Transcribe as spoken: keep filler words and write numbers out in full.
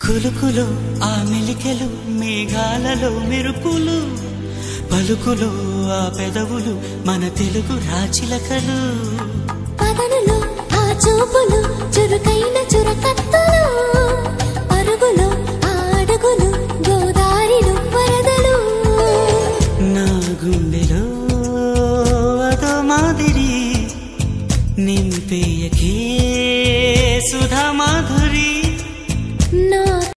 కులుకులో ఆ మెలికెలు మేఘాలలో మెరుపులు పలుకులో ఆ పెదవులు మన తెలుగు రాచిలకలు పదనులో ఆ చూపులు చురుకైన చురకత్తలు పరుగులో ఆ అడుగులు గోదారిలో వరదలు నా గుండెలో అదో మాదిరి నింపేయకే